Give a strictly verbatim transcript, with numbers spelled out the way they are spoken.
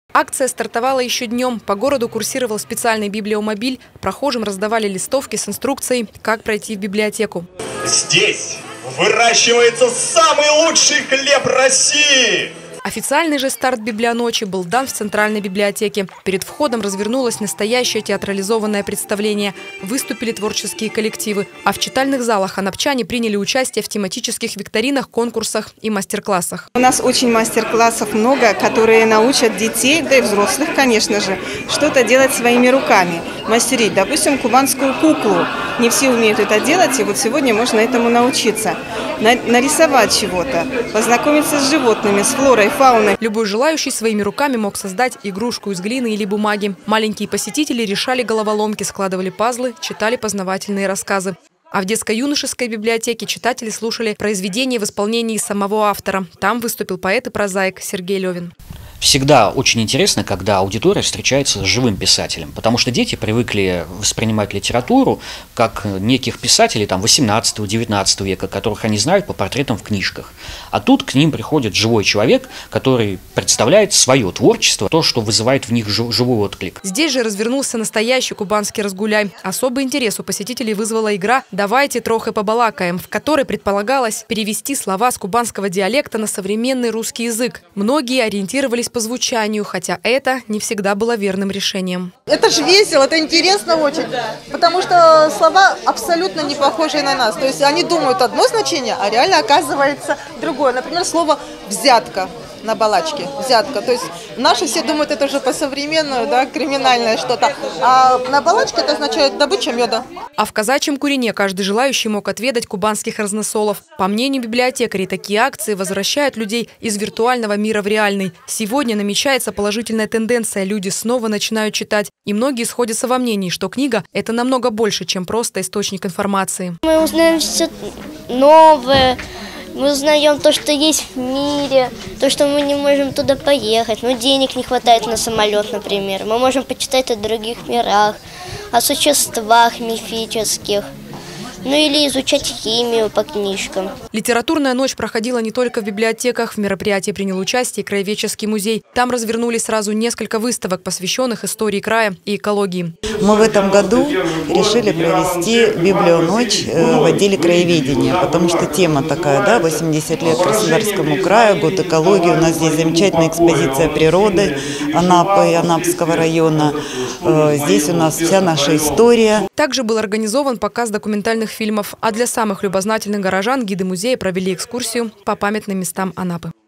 Акция стартовала еще днем. По городу курсировал специальный библиомобиль. Прохожим раздавали листовки с инструкцией, как пройти в библиотеку. Здесь выращивается самый лучший хлеб России! Официальный же старт библионочи был дан в Центральной библиотеке. Перед входом развернулось настоящее театрализованное представление. Выступили творческие коллективы. А в читальных залах анапчане приняли участие в тематических викторинах, конкурсах и мастер-классах. У нас очень мастер-классов много, которые научат детей, да и взрослых, конечно же, что-то делать своими руками. Мастерить, допустим, кубанскую куклу. Не все умеют это делать, и вот сегодня можно этому научиться. Нарисовать чего-то, познакомиться с животными, с флорой, фауной. Любой желающий своими руками мог создать игрушку из глины или бумаги. Маленькие посетители решали головоломки, складывали пазлы, читали познавательные рассказы. А в детско-юношеской библиотеке читатели слушали произведения в исполнении самого автора. Там выступил поэт и прозаик Сергей Левин. Всегда очень интересно, когда аудитория встречается с живым писателем, потому что дети привыкли воспринимать литературу как неких писателей там, восемнадцатого-девятнадцатого века, которых они знают по портретам в книжках. А тут к ним приходит живой человек, который представляет свое творчество, то, что вызывает в них живой отклик. Здесь же развернулся настоящий кубанский разгуляй. Особый интерес у посетителей вызвала игра «Давайте трохи побалакаем», в которой предполагалось перевести слова с кубанского диалекта на современный русский язык. Многие ориентировались по звучанию, хотя это не всегда было верным решением. Это же весело, это интересно очень, потому что слова абсолютно не похожи на нас. То есть они думают одно значение, а реально оказывается другое. Например, слово «взятка» на балачке, взятка. То есть наши все думают, это уже по-современному, да, криминальное что-то. А на балачке это означает добыча меда. А в казачьем Курине каждый желающий мог отведать кубанских разносолов. По мнению библиотекарей, такие акции возвращают людей из виртуального мира в реальный. Сегодня намечается положительная тенденция. Люди снова начинают читать. И многие сходятся во мнении, что книга – это намного больше, чем просто источник информации. Мы узнаем все новое. Мы узнаем то, что есть в мире, то, что мы не можем туда поехать. Ну, денег не хватает на самолет, например. Мы можем почитать о других мирах, о существах мифических. Ну или изучать химию по книжкам. Литературная ночь проходила не только в библиотеках. В мероприятии принял участие Краеведческий музей. Там развернули сразу несколько выставок, посвященных истории края и экологии. Мы в этом году решили провести библионочь в отделе краеведения, потому что тема такая, да, восемьдесят лет Краснодарскому краю, год экологии. У нас здесь замечательная экспозиция природы Анапы и Анапского района. Здесь у нас вся наша история. Также был организован показ документальных фильмов, а для самых любознательных горожан гиды музея провели экскурсию по памятным местам Анапы.